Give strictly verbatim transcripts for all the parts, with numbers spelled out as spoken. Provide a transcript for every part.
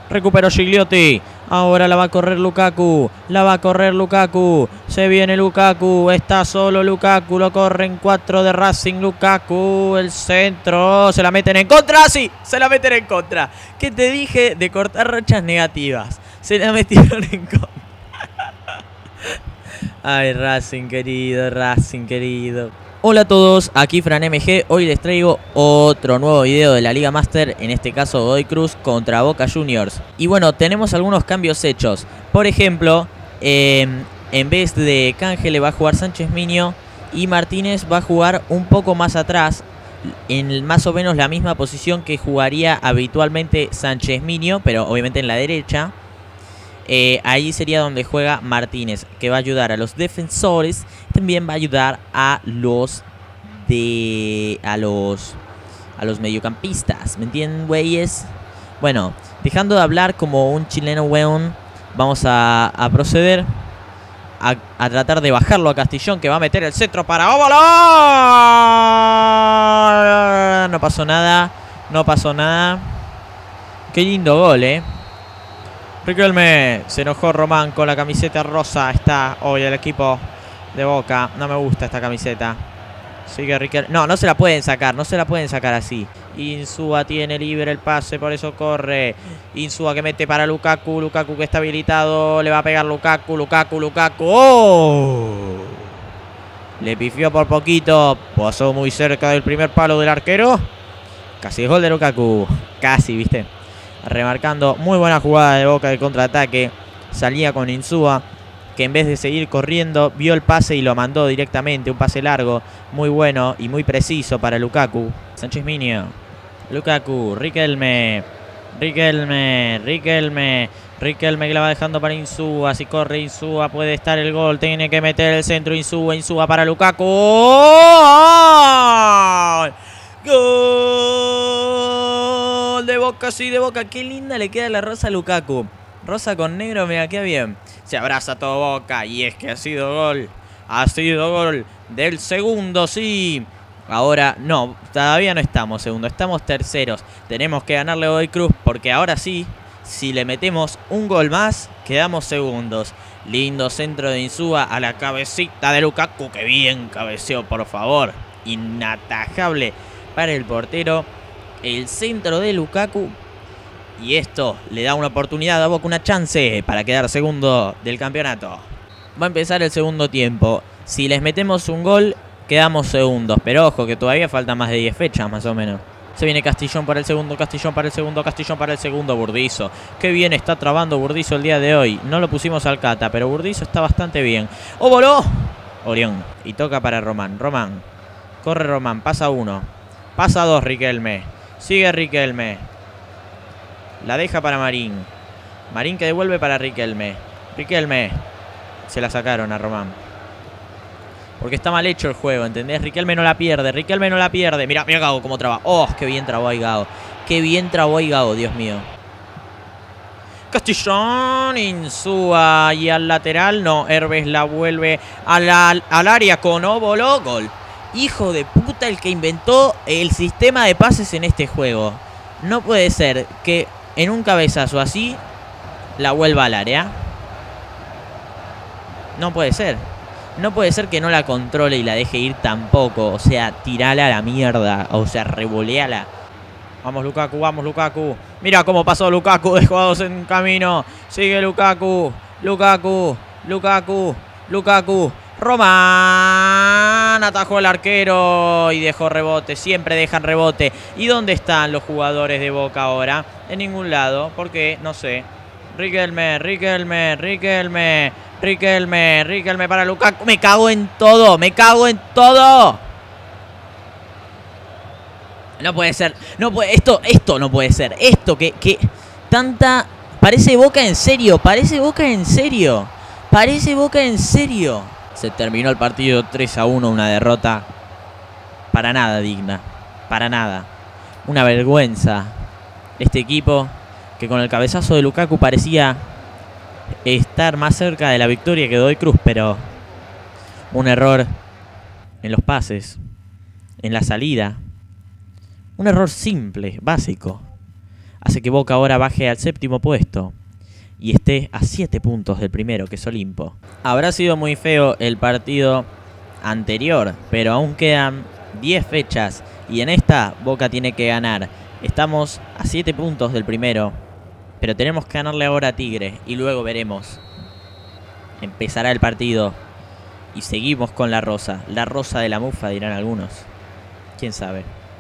Recuperó Gigliotti. Ahora la va a correr Lukaku. La va a correr Lukaku. Se viene Lukaku. Está solo Lukaku. Lo corren cuatro de Racing. Lukaku. El centro. Se la meten en contra. Sí, se la meten en contra. ¿Qué te dije de cortar rachas negativas? Se la metieron en contra. Ay, Racing querido. Racing querido. Hola a todos, aquí Fran M G, hoy les traigo otro nuevo video de la Liga Master, en este caso Godoy Cruz contra Boca Juniors. Y bueno, tenemos algunos cambios hechos. Por ejemplo, eh, en vez de Cángel va a jugar Sánchez Miño y Martínez va a jugar un poco más atrás, en más o menos la misma posición que jugaría habitualmente Sánchez Miño, pero obviamente en la derecha. Eh, ahí sería donde juega Martínez, que va a ayudar a los defensores. También va a ayudar a los de a los a los mediocampistas, ¿me entienden, güeyes? Bueno, dejando de hablar como un chileno weón, vamos a, a proceder a, a tratar de bajarlo a Castillón, que va a meter el centro para ¡Óvalo! No pasó nada, no pasó nada. Qué lindo gol, eh. Riquelme, se enojó Román con la camiseta rosa. Está hoy el equipo de Boca. No me gusta esta camiseta. Sigue Riquelme. No, no se la pueden sacar. No se la pueden sacar así. Insúa tiene libre el pase, por eso corre. Insúa que mete para Lukaku. Lukaku que está habilitado. Le va a pegar Lukaku. Lukaku, Lukaku. ¡Oh! Le pifió por poquito. Pasó muy cerca del primer palo del arquero. Casi es gol de Lukaku. Casi, ¿viste? Remarcando, muy buena jugada de Boca de contraataque. Salía con Insúa, que en vez de seguir corriendo, vio el pase y lo mandó directamente. Un pase largo, muy bueno y muy preciso para Lukaku. Sánchez Miño, Lukaku, Riquelme, Riquelme, Riquelme, Riquelme que la va dejando para Insúa. Si corre Insúa puede estar el gol. Tiene que meter el centro Insúa, Insúa para Lukaku. ¡Oh! ¡Gol! De Boca, sí, de Boca. Qué linda le queda la rosa a Lukaku. Rosa con negro, mira, queda bien. Se abraza todo Boca. Y es que ha sido gol. Ha sido gol del segundo, sí. Ahora, no, todavía no estamos segundo. Estamos terceros. Tenemos que ganarle a Godoy Cruz, porque ahora sí, si le metemos un gol más, quedamos segundos. Lindo centro de Insúa a la cabecita de Lukaku. Que bien cabeceó, por favor. Inatajable para el portero. El centro de Lukaku. Y esto le da una oportunidad a Boca, una chance para quedar segundo del campeonato. Va a empezar el segundo tiempo. Si les metemos un gol, quedamos segundos. Pero ojo, que todavía faltan más de diez fechas, más o menos. Se viene Castillón para el segundo, Castillón para el segundo, Castillón para el segundo. Burdizo. Qué bien está trabando Burdizo el día de hoy. No lo pusimos al Cata, pero Burdizo está bastante bien. ¡Oh, voló! Orión. Y toca para Román. Román. Corre Román. Pasa uno. Pasa dos, Riquelme. Sigue Riquelme. La deja para Marín. Marín que devuelve para Riquelme. Riquelme. Se la sacaron a Román. Porque está mal hecho el juego, ¿entendés? Riquelme no la pierde. Riquelme no la pierde. Mira, mira Gago cómo traba. Oh, qué bien trabó ahí Gago. Qué bien trabó ahí Gago, Dios mío. Castillón. Insúa. Y al lateral. No, Herbes la vuelve a la, al área con Óvolo. Gol. Hijo de puta el que inventó el sistema de pases en este juego. No puede ser que en un cabezazo así la vuelva al área. No puede ser. No puede ser que no la controle y la deje ir tampoco. O sea, tirala a la mierda. O sea, revoleala. Vamos Lukaku, vamos Lukaku. Mira cómo pasó Lukaku de jugados en camino. Sigue Lukaku. Lukaku. Lukaku. Lukaku. Román atajó al arquero y dejó rebote. Siempre dejan rebote. ¿Y dónde están los jugadores de Boca ahora? En ningún lado. ¿Por qué? No sé. Riquelme, Riquelme, Riquelme, Riquelme, Riquelme para Lukaku. Me cago en todo. Me cago en todo. No puede ser. No puede. Esto, esto no puede ser. Esto que, que tanta. Parece Boca en serio. Parece Boca en serio. Parece Boca en serio. Se terminó el partido tres a uno, una derrota para nada digna, para nada. Una vergüenza este equipo que con el cabezazo de Lukaku parecía estar más cerca de la victoria que Godoy Cruz, pero un error en los pases, en la salida. Un error simple, básico. hace que Boca ahora baje al séptimo puesto y esté a siete puntos del primero, que es Olimpo. Habrá sido muy feo el partido anterior, pero aún quedan diez fechas y en esta Boca tiene que ganar. Estamos a siete puntos del primero, pero tenemos que ganarle ahora a Tigre y luego veremos. Empezará el partido y seguimos con la rosa. La rosa de la mufa, dirán algunos. ¿Quién sabe?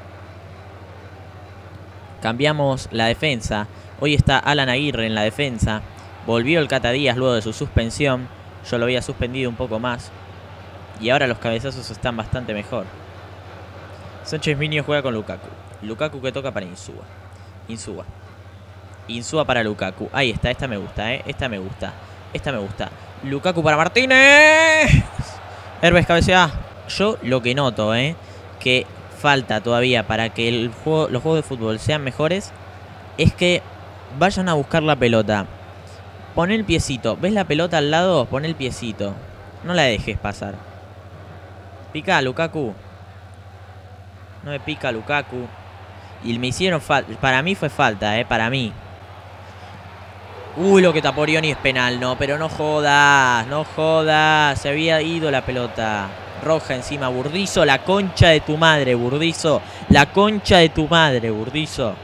Cambiamos la defensa. Hoy está Alan Aguirre en la defensa. Volvió el Cata Díaz luego de su suspensión. Yo lo había suspendido un poco más. Y ahora los cabezazos están bastante mejor. Sánchez Miño juega con Lukaku. Lukaku que toca para Insúa. Insúa. Insúa para Lukaku. Ahí está, esta me gusta, ¿eh? Esta me gusta. Esta me gusta. Lukaku para Martínez. Herbes cabecea. Yo lo que noto, ¿eh? Que falta todavía para que el juego, los juegos de fútbol sean mejores, es que vayan a buscar la pelota. Pon el piecito. ¿Ves la pelota al lado? Pon el piecito. No la dejes pasar. Pica, Lukaku. No me pica, Lukaku. Y me hicieron falta. Para mí fue falta, eh. Para mí. Uy, lo que tapó Orioni es penal, no. Pero no jodas. No jodas. Se había ido la pelota. Roja encima, Burdizo. La concha de tu madre, Burdizo. La concha de tu madre, Burdizo.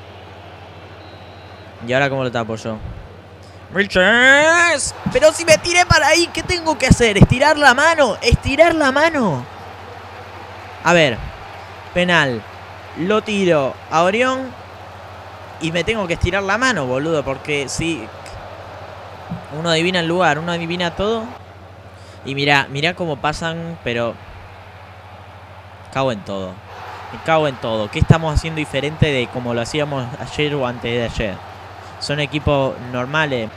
¿Y ahora cómo lo tapo yo? ¡Vilches! Pero si me tiré para ahí, ¿qué tengo que hacer? ¿Estirar la mano? ¿Estirar la mano? A ver. Penal. Lo tiro a Orión. Y me tengo que estirar la mano, boludo. Porque si uno adivina el lugar, uno adivina todo. Y mirá, mirá cómo pasan, pero cago en todo. Me cago en todo. ¿Qué estamos haciendo diferente de como lo hacíamos ayer o antes de ayer? Son equipos normales.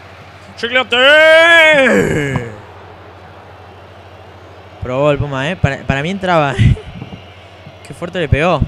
¡Chiclete! Probó el Puma, ¿eh? Para, para mí entraba. Qué fuerte le pegó.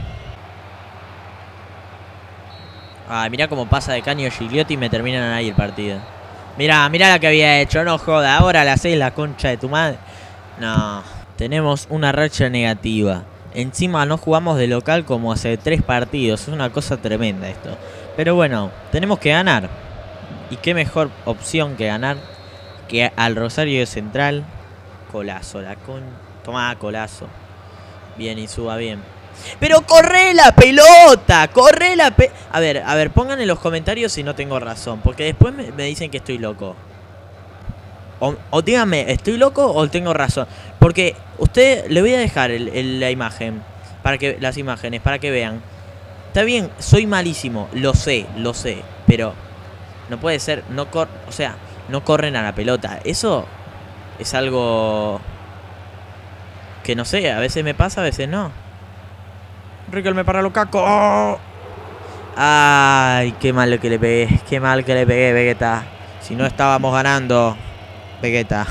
Ah, mirá cómo pasa de Caño Gigliotti y me terminan ahí el partido. Mirá, mirá la que había hecho. No joda, ahora la haces la concha de tu madre. No. Tenemos una racha negativa. Encima no jugamos de local como hace tres partidos. Es una cosa tremenda esto. Pero bueno, tenemos que ganar. Y qué mejor opción que ganar que al Rosario de Central. Colazo, la con... Tomá, Colazo. Bien, Insúa, bien. ¡Pero corre la pelota! ¡Corre la pe... A ver, a ver, pongan en los comentarios si no tengo razón. Porque después me, me dicen que estoy loco. O, o díganme, ¿estoy loco o tengo razón? Porque usted, le voy a dejar el, el, la imagen. Para que las imágenes, para que vean. Está bien, soy malísimo. Lo sé, lo sé. Pero no puede ser, no cor... O sea, no corren a la pelota. Eso es algo que no sé, a veces me pasa, a veces no. Riquelme para Lukaku. ¡Oh! Ay, qué mal que le pegué. Qué mal que le pegué, Vegeta. Si no estábamos ganando, Vegeta.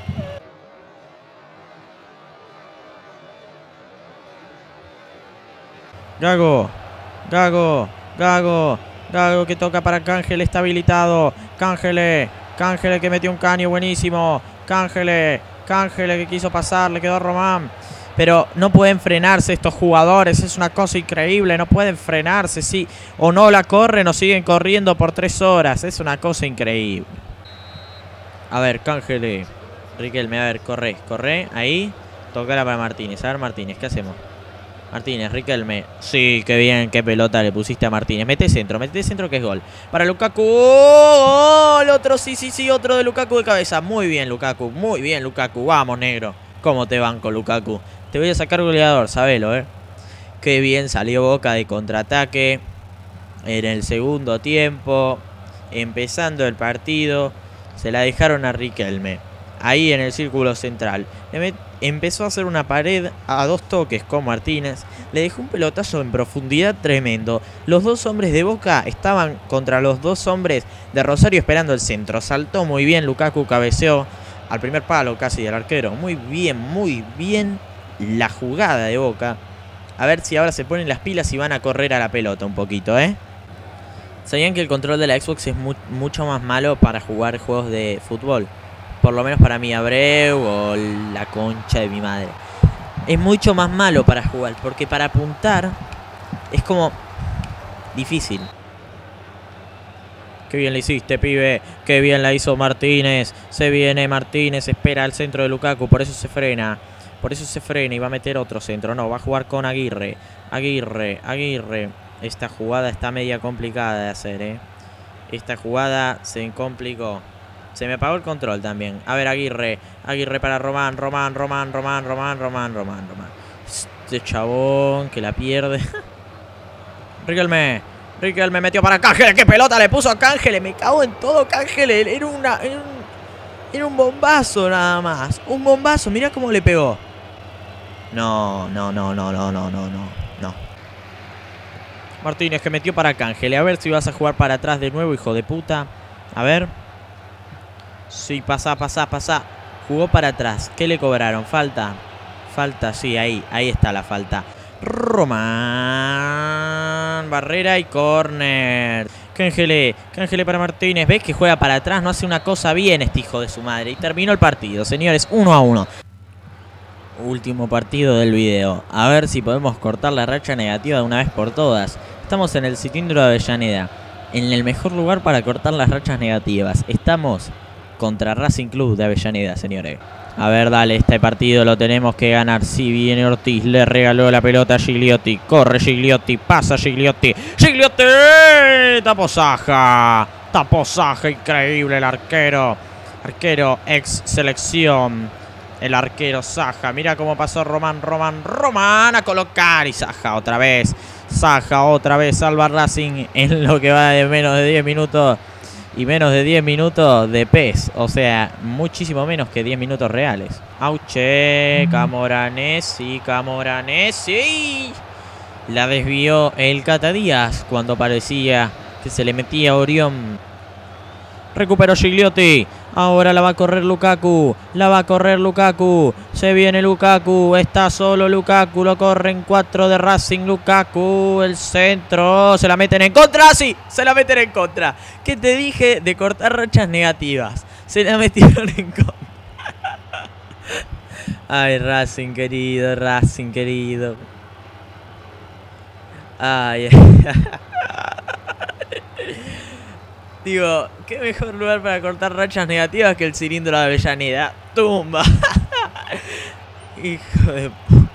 Gago. Gago. Gago. Gago que toca para Cángel. Está habilitado. Cángele. Cángele que metió un caño buenísimo. Cángele. Cángele que quiso pasar. Le quedó a Román. Pero no pueden frenarse estos jugadores. Es una cosa increíble. No pueden frenarse. Sí. O no la corren o siguen corriendo por tres horas. Es una cosa increíble. A ver, Cángele. Riquelme, a ver, corre. Corre. Ahí. Tocará para Martínez. A ver, Martínez, ¿qué hacemos? Martínez, Riquelme. Sí, qué bien, qué pelota le pusiste a Martínez. Mete centro, mete centro que es gol. Para Lukaku. ¡Oh! El otro, sí, sí, sí. Otro de Lukaku de cabeza. Muy bien, Lukaku. Muy bien, Lukaku. Vamos, negro. ¿Cómo te banco, Lukaku? Te voy a sacar goleador, sabelo, ¿eh? Qué bien salió Boca de contraataque. En el segundo tiempo. Empezando el partido. Se la dejaron a Riquelme. Ahí en el círculo central. Empezó a hacer una pared a dos toques con Martínez. Le dejó un pelotazo en profundidad tremendo. Los dos hombres de Boca estaban contra los dos hombres de Rosario esperando el centro. Saltó muy bien, Lukaku cabeceó al primer palo casi del arquero. Muy bien, muy bien la jugada de Boca. A ver si ahora se ponen las pilas y van a correr a la pelota un poquito, ¿eh? ¿Sabían que el control de la Xbox es mu mucho más malo para jugar juegos de fútbol? Por lo menos para mí, Abreu o la concha de mi madre. Es mucho más malo para jugar, porque para apuntar es como difícil. Qué bien la hiciste, pibe. Qué bien la hizo Martínez. Se viene Martínez. Espera el centro de Lukaku. Por eso se frena. Por eso se frena y va a meter otro centro. No, va a jugar con Aguirre. Aguirre, Aguirre. Esta jugada está media complicada de hacer, ¿eh? Esta jugada se complicó. Se me apagó el control también. A ver, Aguirre. Aguirre para Román. Román, Román, Román, Román, Román, Román, Román. Este chabón que la pierde. Riquelme. Riquelme metió para Cángeles. ¡Qué pelota le puso a Cángeles! Me cago en todo, Cángeles. Era una... Era un, era un bombazo nada más. Un bombazo. Mirá cómo le pegó. No, no, no, no, no, no, no, no. No. Martínez que metió para Cángeles. A ver si vas a jugar para atrás de nuevo, hijo de puta. A ver. Sí, pasá, pasá, pasá. Jugó para atrás. ¿Qué le cobraron? Falta. Falta, sí, ahí. Ahí está la falta. Román. Barrera y córner. Cángeles. Cángeles para Martínez. ¿Ves que juega para atrás? No hace una cosa bien este hijo de su madre. Y terminó el partido, señores. uno a uno. Último partido del video. A ver si podemos cortar la racha negativa de una vez por todas. Estamos en el cilindro de Avellaneda. En el mejor lugar para cortar las rachas negativas. Estamos contra Racing Club de Avellaneda, señores. A ver, dale, este partido lo tenemos que ganar. Si viene Ortiz, le regaló la pelota a Gigliotti. Corre Gigliotti, pasa Gigliotti. ¡Gigliotti! Tapó Saja. Tapó Saja, increíble el arquero. Arquero ex selección. El arquero Saja. Mira cómo pasó Román, Román, Román a colocar. Y Saja otra vez. Saja otra vez salva Racing en lo que va de menos de diez minutos. Y menos de diez minutos de P E S. O sea, muchísimo menos que diez minutos reales. Auche, Camoranesi, Camoranesi. La desvió el Cata Díaz cuando parecía que se le metía a Orión. Recuperó Gigliotti. Ahora la va a correr Lukaku. La va a correr Lukaku. Se viene Lukaku. Está solo Lukaku. Lo corren cuatro de Racing. Lukaku. El centro. Se la meten en contra. Sí, se la meten en contra. ¿Qué te dije de cortar rachas negativas? Se la metieron en contra. Ay, Racing querido. Racing querido. Ay, digo, qué mejor lugar para cortar rachas negativas que el cilindro de Avellaneda. ¡Tumba! Hijo de puta.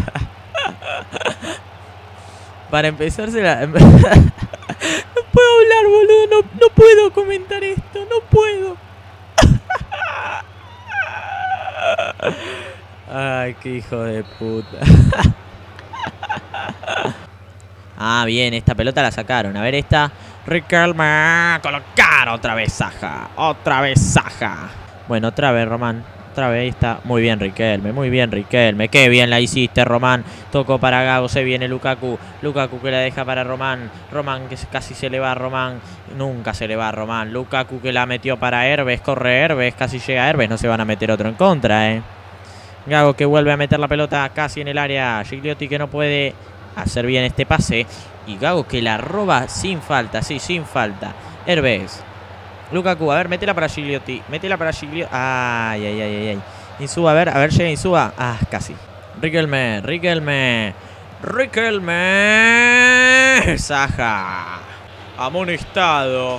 Para empezar, se la... no puedo hablar, boludo. No, no puedo comentar esto. No puedo. Ay, qué hijo de puta. Ah, bien, esta pelota la sacaron. A ver, esta... Riquelme, colocar otra vez Saja, otra vez Saja. Bueno, otra vez Román, otra vez ahí está. Muy bien Riquelme, muy bien Riquelme. Qué bien la hiciste, Román. Tocó para Gago, se viene Lukaku. Lukaku que la deja para Román. Román que casi se le va a Román. Nunca se le va a Román. Lukaku que la metió para Herbes, corre Herbes, casi llega Herbes. No se van a meter otro en contra, eh. Gago que vuelve a meter la pelota casi en el área. Gigliotti que no puede hacer bien este pase. Y Gago que la roba sin falta, sí, sin falta. Herbes. Lukaku, a ver, métela para Gigliotti. Métela para Gigliotti. Ay, ay, ay, ay. Insúa, a ver, a ver, llega Insúa. Ah, casi. Riquelme, Riquelme. Riquelme. Saja. Amonestado.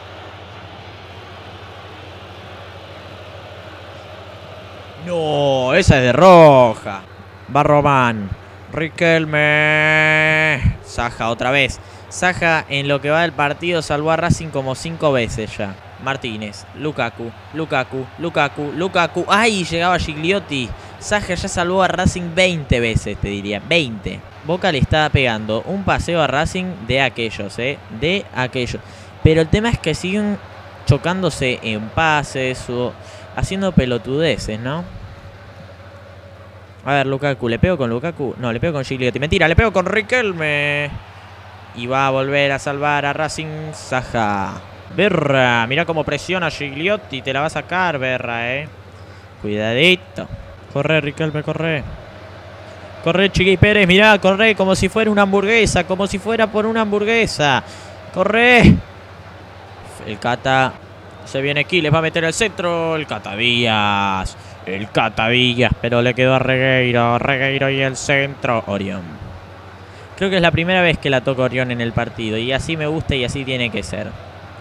No, esa es de roja. Va Román. Riquelme. Saja otra vez. Saja en lo que va del partido salvó a Racing como cinco veces ya. Martínez, Lukaku, Lukaku, Lukaku, Lukaku. ¡Ay! Llegaba Gigliotti. Saja ya salvó a Racing veinte veces, te diría. veinte. Boca le estaba pegando un paseo a Racing de aquellos, ¿eh? De aquellos. Pero el tema es que siguen chocándose en pases o haciendo pelotudeces, ¿no? A ver, Lukaku, ¿le pego con Lukaku? No, le pego con Gigliotti. Mentira, le pego con Riquelme. Y va a volver a salvar a Racing Saja. Berra, mira cómo presiona Gigliotti. Te la va a sacar, Berra, eh. Cuidadito. Corre, Riquelme, corre. Corre, Chiqui Pérez, mirá, corre como si fuera una hamburguesa. Como si fuera por una hamburguesa. Corre. El Cata. Se viene aquí, les va a meter el centro. El Cata Díaz. El Cata Díaz, pero le quedó a Regueiro. Regueiro y el centro. Orión. Creo que es la primera vez que la toca Orión en el partido. Y así me gusta y así tiene que ser.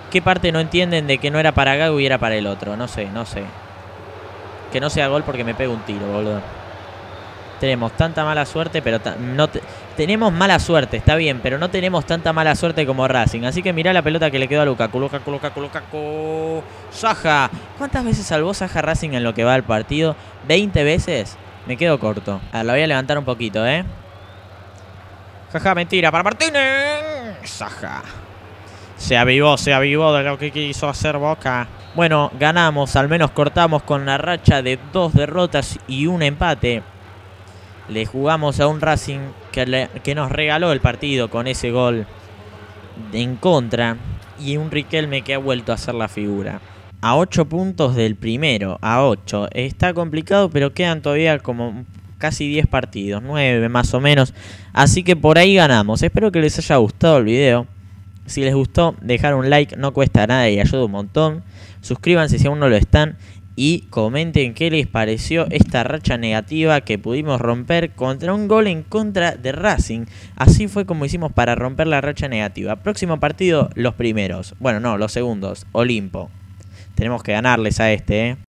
¿Qué parte no entienden de que no era para Gago y era para el otro? No sé, no sé. Que no sea gol porque me pego un tiro, boludo. Tenemos tanta mala suerte, pero no te tenemos mala suerte, está bien, pero no tenemos tanta mala suerte como Racing. Así que mirá la pelota que le quedó a Lukaku. Lukaku, Lukaku, Lukaku. Saja. ¿Cuántas veces salvó Saja Racing en lo que va al partido? ¿veinte veces? Me quedo corto. A ver, la voy a levantar un poquito, ¿eh? Jaja, mentira, para Martínez. Saja. Se avivó, se avivó de lo que quiso hacer Boca. Bueno, ganamos, al menos cortamos con la racha de dos derrotas y un empate. Le jugamos a un Racing que, le, que nos regaló el partido con ese gol en contra. Y un Riquelme que ha vuelto a hacer la figura. A ocho puntos del primero, a ocho. Está complicado, pero quedan todavía como casi diez partidos, nueve más o menos. Así que por ahí ganamos. Espero que les haya gustado el video. Si les gustó, dejar un like no cuesta nada y ayuda un montón. Suscríbanse si aún no lo están. Y comenten qué les pareció esta racha negativa que pudimos romper contra un gol en contra de Racing. Así fue como hicimos para romper la racha negativa. Próximo partido, los primeros. Bueno, no, los segundos. Olimpo. Tenemos que ganarles a este, ¿eh?